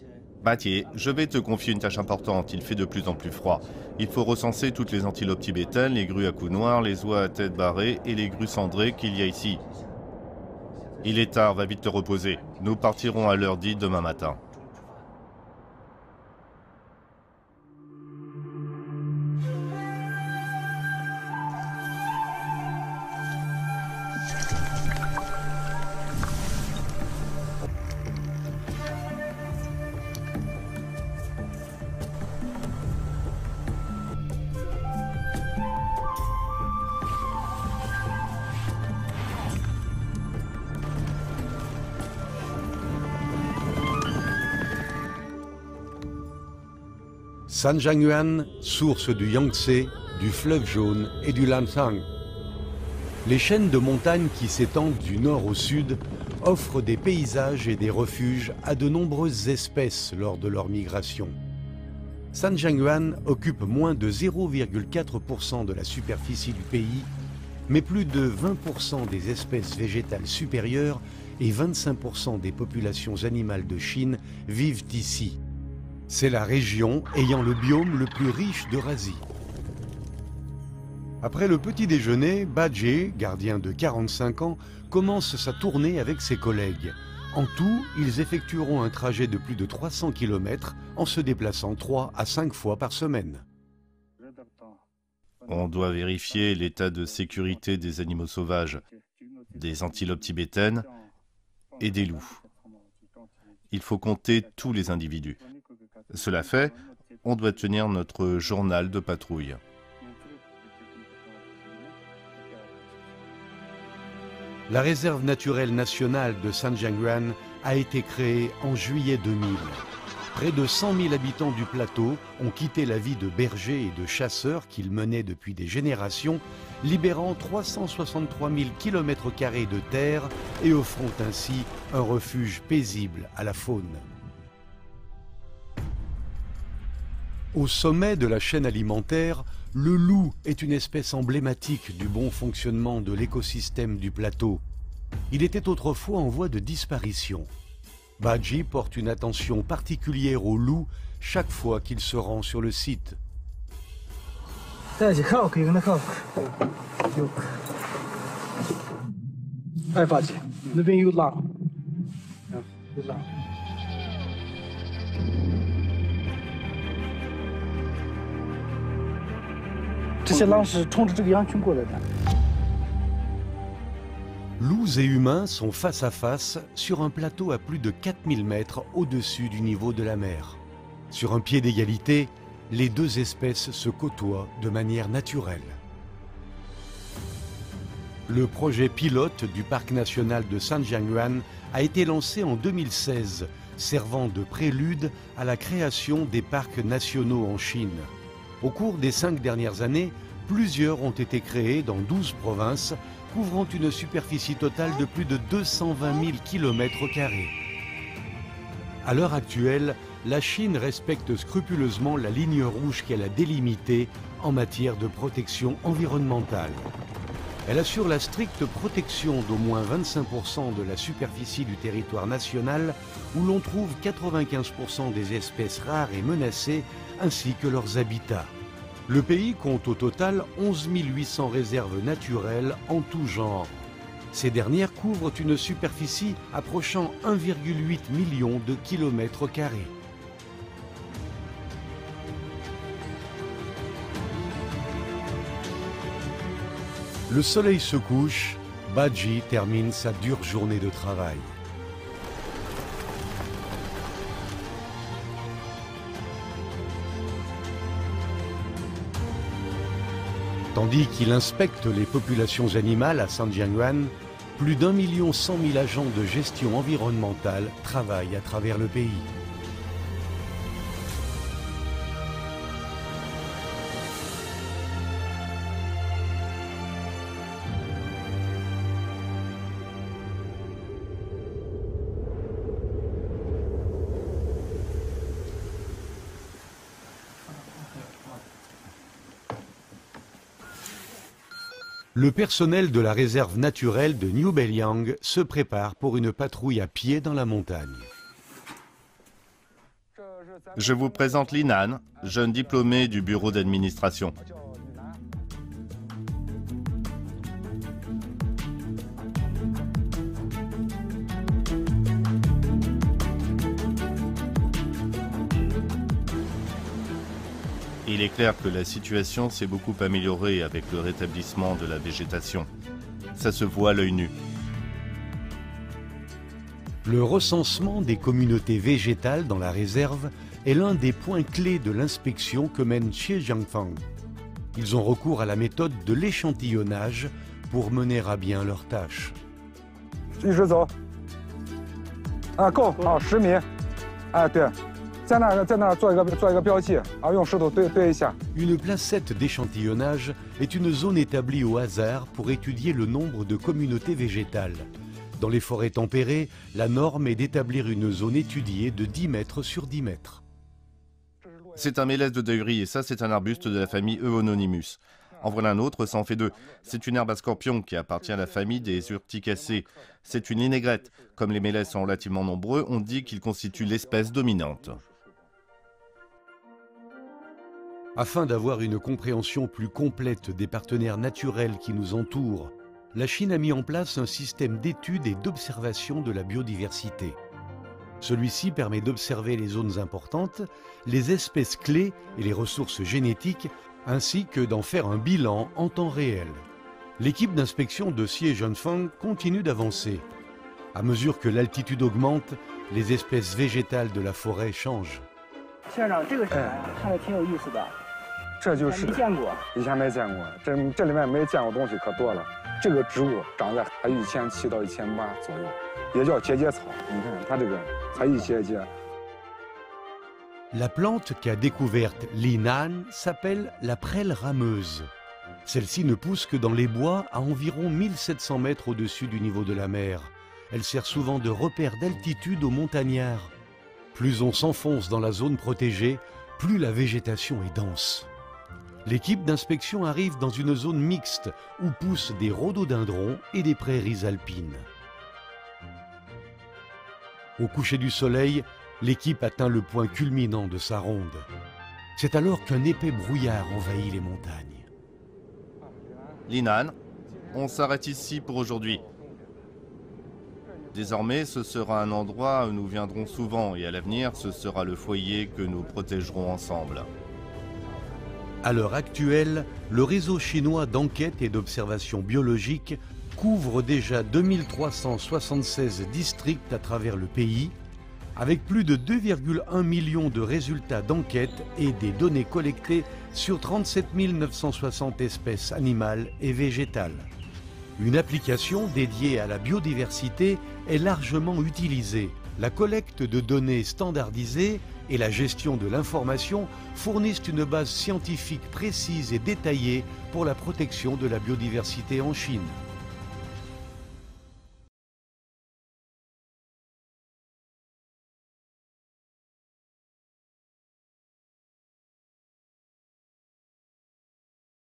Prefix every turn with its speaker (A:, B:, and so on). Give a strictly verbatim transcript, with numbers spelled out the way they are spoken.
A: Mathieu, je vais te confier une tâche importante, il fait de plus en plus froid. Il faut recenser toutes les antilopes tibétaines, les grues à cou noir, les oies à tête barrée et les grues cendrées qu'il y a ici. Il est tard, va vite te reposer. Nous partirons à l'heure dite demain matin.
B: Sanjianguan, source du Yangtze, du fleuve Jaune et du Lansang. Les chaînes de montagnes qui s'étendent du nord au sud offrent des paysages et des refuges à de nombreuses espèces lors de leur migration. Sanjianguan occupe moins de zéro virgule quatre pour cent de la superficie du pays, mais plus de vingt pour cent des espèces végétales supérieures et vingt-cinq pour cent des populations animales de Chine vivent ici. C'est la région ayant le biome le plus riche d'Eurasie. Après le petit déjeuner, Badje, gardien de quarante-cinq ans, commence sa tournée avec ses collègues. En tout, ils effectueront un trajet de plus de trois cents kilomètres en se déplaçant trois à cinq fois par semaine.
A: On doit vérifier l'état de sécurité des animaux sauvages, des antilopes tibétaines et des loups. Il faut compter tous les individus. Cela fait, on doit tenir notre journal de patrouille.
B: La réserve naturelle nationale de Sanjianguan a été créée en juillet deux mille. Près de cent mille habitants du plateau ont quitté la vie de bergers et de chasseurs qu'ils menaient depuis des générations, libérant trois cent soixante-trois mille kilomètres carrés de terre et offrant ainsi un refuge paisible à la faune. Au sommet de la chaîne alimentaire, le loup est une espèce emblématique du bon fonctionnement de l'écosystème du plateau. Il était autrefois en voie de disparition. Badji porte une attention particulière au loup chaque fois qu'il se rend sur le site. Loups et humains sont face à face sur un plateau à plus de quatre mille mètres au-dessus du niveau de la mer. Sur un pied d'égalité, les deux espèces se côtoient de manière naturelle. Le projet pilote du parc national de Sanjianguan a été lancé en deux mille seize, servant de prélude à la création des parcs nationaux en Chine. Au cours des cinq dernières années, plusieurs ont été créés dans douze provinces, couvrant une superficie totale de plus de deux cent vingt mille kilomètres carrés. À l'heure actuelle, la Chine respecte scrupuleusement la ligne rouge qu'elle a délimitée en matière de protection environnementale. Elle assure la stricte protection d'au moins vingt-cinq pour cent de la superficie du territoire national, où l'on trouve quatre-vingt-quinze pour cent des espèces rares et menacées, ainsi que leurs habitats. Le pays compte au total onze mille huit cents réserves naturelles en tout genre. Ces dernières couvrent une superficie approchant un virgule huit million de kilomètres carrés. Le soleil se couche, Badji termine sa dure journée de travail. Tandis qu'il inspecte les populations animales à Sanjianguan, plus d'un million cent mille agents de gestion environnementale travaillent à travers le pays. Le personnel de la réserve naturelle de New Beliang se prépare pour une patrouille à pied dans la montagne.
A: Je vous présente Linan, jeune diplômé du bureau d'administration. Il est clair que la situation s'est beaucoup améliorée avec le rétablissement de la végétation. Ça se voit à l'œil nu.
B: Le recensement des communautés végétales dans la réserve est l'un des points clés de l'inspection que mène Xie Jiangfang. Ils ont recours à la méthode de l'échantillonnage pour mener à bien leur tâche. Une placette d'échantillonnage est une zone établie au hasard pour étudier le nombre de communautés végétales. Dans les forêts tempérées, la norme est d'établir une zone étudiée de dix mètres sur dix mètres.
A: C'est un mélèze de deuillerie et ça c'est un arbuste de la famille Euonymus. En voilà un autre, ça en fait deux. C'est une herbe à scorpion qui appartient à la famille des urticacées. C'est une linaigrette. Comme les mélèzes sont relativement nombreux, on dit qu'ils constituent l'espèce dominante.
B: Afin d'avoir une compréhension plus complète des partenaires naturels qui nous entourent, la Chine a mis en place un système d'études et d'observation de la biodiversité. Celui-ci permet d'observer les zones importantes, les espèces clés et les ressources génétiques, ainsi que d'en faire un bilan en temps réel. L'équipe d'inspection de Xie Jiangfang continue d'avancer. À mesure que l'altitude augmente, les espèces végétales de la forêt changent. La plante qu'a découverte Linan s'appelle la prêle rameuse. Celle-ci ne pousse que dans les bois à environ mille sept cents mètres au-dessus du niveau de la mer. Elle sert souvent de repère d'altitude aux montagnards. Plus on s'enfonce dans la zone protégée, plus la végétation est dense. L'équipe d'inspection arrive dans une zone mixte où poussent des rhododendrons et des prairies alpines. Au coucher du soleil, l'équipe atteint le point culminant de sa ronde. C'est alors qu'un épais brouillard envahit les montagnes.
A: Linan, on s'arrête ici pour aujourd'hui. Désormais, ce sera un endroit où nous viendrons souvent et à l'avenir, ce sera le foyer que nous protégerons ensemble.
B: À l'heure actuelle, le réseau chinois d'enquête et d'observation biologique couvre déjà deux mille trois cent soixante-seize districts à travers le pays, avec plus de deux virgule un millions de résultats d'enquête et des données collectées sur trente-sept mille neuf cent soixante espèces animales et végétales. Une application dédiée à la biodiversité est largement utilisée. La collecte de données standardisées et la gestion de l'information fournissent une base scientifique précise et détaillée pour la protection de la biodiversité en Chine.